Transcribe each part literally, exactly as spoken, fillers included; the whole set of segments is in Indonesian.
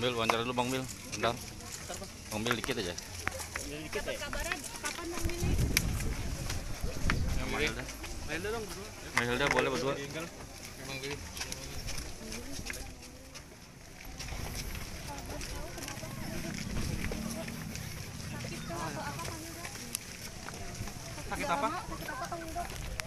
Bil, wawancara dulu Bang Bil. Bentar. Bang Bil dikit aja. Dikit ya. Kabarnya kapan Bang Billy? Yang Mahilda. Mahilda dong berdua. Mahilda boleh berdua. Bang Billy. Sakit kah atau apa Kang Yuda? Sakit apa? Sakit apa Kang Yuda?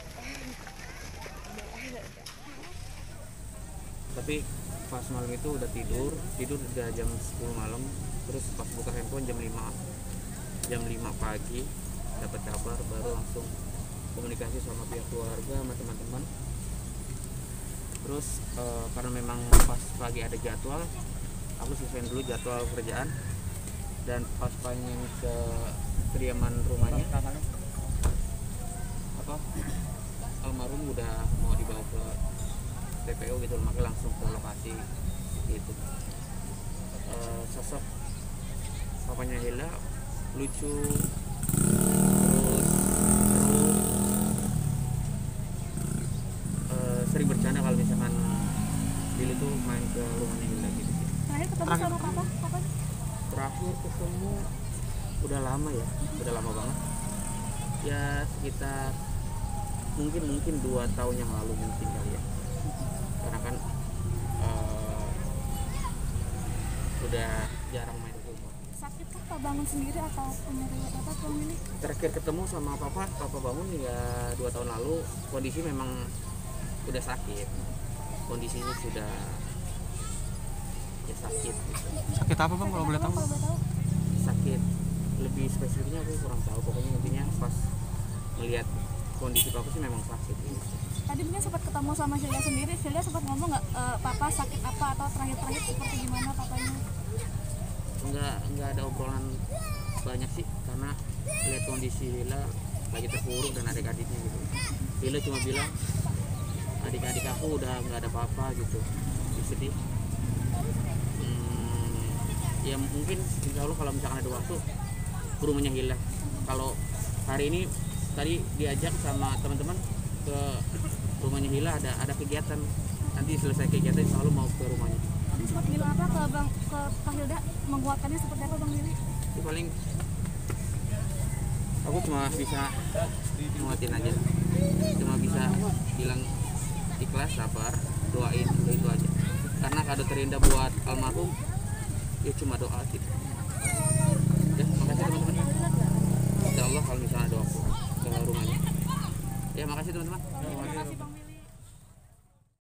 Tapi pas malam itu udah tidur tidur udah jam sepuluh malam, terus pas buka handphone jam lima jam lima pagi dapat kabar, baru langsung komunikasi sama pihak keluarga sama teman-teman. Terus eh, karena memang pas pagi ada jadwal, aku selesaiin dulu jadwal kerjaan dan pas pengen ke kediaman rumahnya apa almarhum udah mau dibawa ke T P O gitu, makanya langsung ke lokasi gitu. E, sosok papanya Hila lucu, terus seru, e, sering bercanda kalau misalkan Billy tuh main ke rumahnya Hila gitu sih. Terakhir ketemu sama papa, kapan? Terakhir ketemu udah lama ya, udah lama banget. Ya sekitar mungkin mungkin dua tahun yang lalu mungkin kali ya. Karena kan uh, udah jarang main ke rumah. Sakit kah Pak bangun sendiri atau punya riwayat apa Bang Billy? Terakhir ketemu sama papa, papa bangun ya dua tahun lalu. Kondisi memang udah sakit, kondisinya sudah ya sakit gitu. Sakit apa Bang kalau boleh tahu? Kalau boleh tahu. Sakit lebih spesifiknya aku kurang tahu, pokoknya intinya pas melihat kondisi papa sih memang sakit gitu. Tadi mungkin sempat ketemu sama Sheila sendiri, Sheila sempat ngomong nggak e, papa sakit apa atau terakhir-terakhir seperti gimana papanya? Enggak enggak ada obrolan banyak sih, karena lihat kondisi Lila lagi terpuruk dan adik-adiknya gitu. Lila cuma bilang adik-adik aku udah nggak ada apa-apa gitu, sedih. Hmm, ya mungkin insya Allah kalau misalkan ada waktu ke rumahnya Hila. Kalau hari ini tadi diajak sama teman-teman ke rumahnya Hila, ada ada kegiatan, nanti selesai kegiatan selalu mau ke rumahnya. Tadi sempat bilang apa ke Bang ke Kang Hilda, menguatkannya seperti apa Bang Billy? Itu paling aku cuma bisa nguatin aja, cuma bisa bilang ikhlas, sabar, doain, itu aja. Karena kado terindah buat almarhum ya cuma doa gitu. Ya, makasih teman-teman. Insya Allah kalau misalnya ada waktu ke rumahnya. Ya makasih teman-teman. Terima kasih Bang Billy.